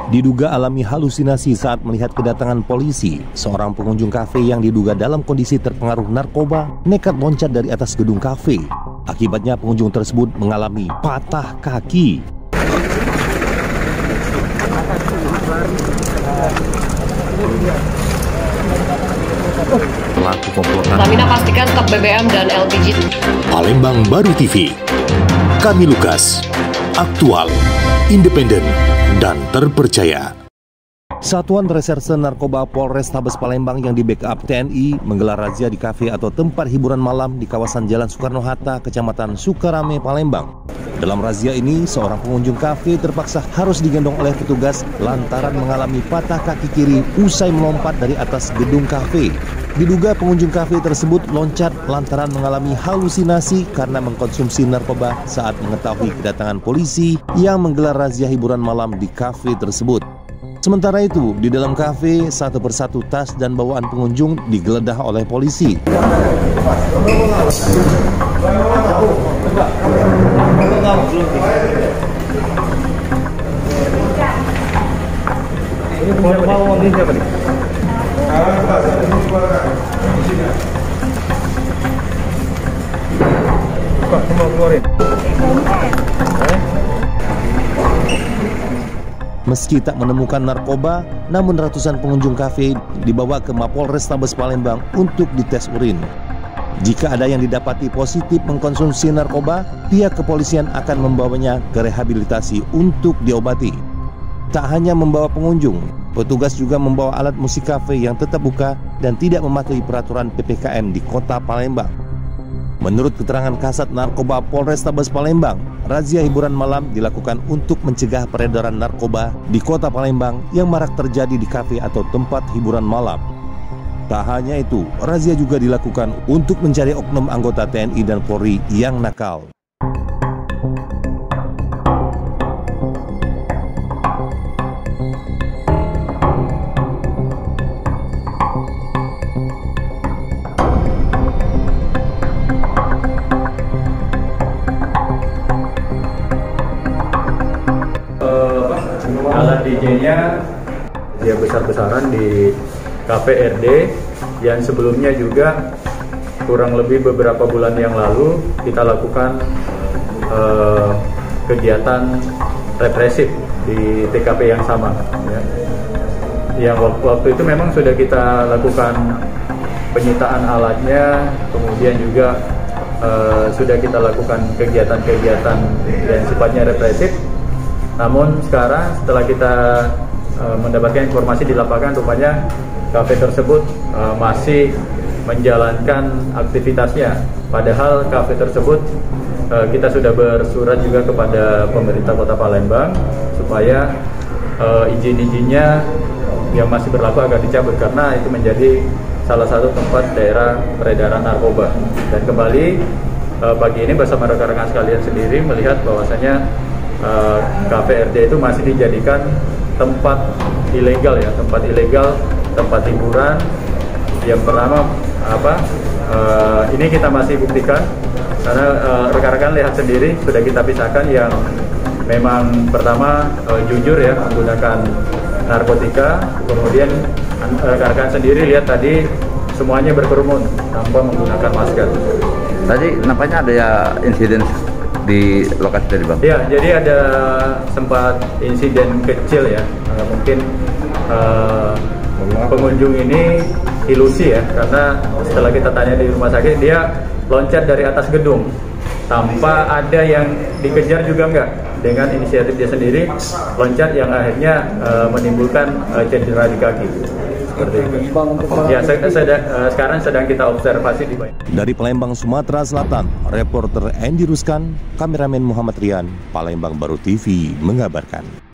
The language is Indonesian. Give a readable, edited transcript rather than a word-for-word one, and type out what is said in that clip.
Diduga alami halusinasi saat melihat kedatangan polisi. Seorang pengunjung kafe yang diduga dalam kondisi terpengaruh narkoba nekat loncat dari atas gedung kafe. Akibatnya pengunjung tersebut mengalami patah kaki. Pelaku komplotan Pertamina pastikan stok BBM dan LPG. Palembang Baru TV. Kami Lukas. Aktual, independen, dan terpercaya. Satuan Reserse Narkoba Polrestabes Palembang yang di-backup TNI menggelar razia di kafe atau tempat hiburan malam di kawasan Jalan Soekarno-Hatta, Kecamatan Sukarame, Palembang. Dalam razia ini, seorang pengunjung kafe terpaksa harus digendong oleh petugas lantaran mengalami patah kaki kiri usai melompat dari atas gedung kafe. Diduga pengunjung kafe tersebut loncat lantaran mengalami halusinasi karena mengkonsumsi narkoba saat mengetahui kedatangan polisi yang menggelar razia hiburan malam di kafe tersebut. Sementara itu, di dalam kafe, satu persatu tas dan bawaan pengunjung digeledah oleh polisi. Meski tak menemukan narkoba, namun ratusan pengunjung kafe dibawa ke Mapolrestabes Palembang untuk dites urin. Jika ada yang didapati positif mengkonsumsi narkoba, pihak kepolisian akan membawanya ke rehabilitasi untuk diobati. Tak hanya membawa pengunjung, petugas juga membawa alat musik kafe yang tetap buka dan tidak mematuhi peraturan PPKM di Kota Palembang. Menurut keterangan Kasat Narkoba Polrestabes Palembang, razia hiburan malam dilakukan untuk mencegah peredaran narkoba di Kota Palembang yang marak terjadi di kafe atau tempat hiburan malam. Tak hanya itu, razia juga dilakukan untuk mencari oknum anggota TNI dan Polri yang nakal. Alat DJ-nya dia besar-besaran di KPRD yang sebelumnya juga kurang lebih beberapa bulan yang lalu kita lakukan kegiatan represif di TKP yang sama ya. Yang waktu itu memang sudah kita lakukan penyitaan alatnya, kemudian juga sudah kita lakukan kegiatan-kegiatan yang sifatnya represif. Namun sekarang setelah kita mendapatkan informasi di lapangan, rupanya kafe tersebut masih menjalankan aktivitasnya. Padahal kafe tersebut kita sudah bersurat juga kepada pemerintah Kota Palembang supaya izin-izinnya yang masih berlaku agar dicabut karena itu menjadi salah satu tempat daerah peredaran narkoba. Dan kembali pagi ini bersama rekan-rekan sekalian sendiri melihat bahwasanya KPRD itu masih dijadikan tempat ilegal ya, tempat hiburan. Yang pertama ini kita masih buktikan karena rekan-rekan lihat sendiri sudah kita pisahkan yang memang pertama jujur ya menggunakan narkotika, kemudian rekan-rekan sendiri lihat tadi semuanya berkerumun tanpa menggunakan masker. Tadi nampaknya ada ya insiden di lokasi tadi Bang? Ya, jadi ada sempat insiden kecil ya, mungkin pengunjung ini ilusi ya, karena setelah kita tanya di rumah sakit dia loncat dari atas gedung tanpa ada yang dikejar juga enggak, dengan inisiatif dia sendiri loncat yang akhirnya menimbulkan cedera di kaki. Ya, sekarang sedang kita observasi di Palembang. Dari Palembang, Sumatera Selatan, reporter Andy Ruskan, kameramen Muhammad Rian, Palembang Baru TV mengabarkan.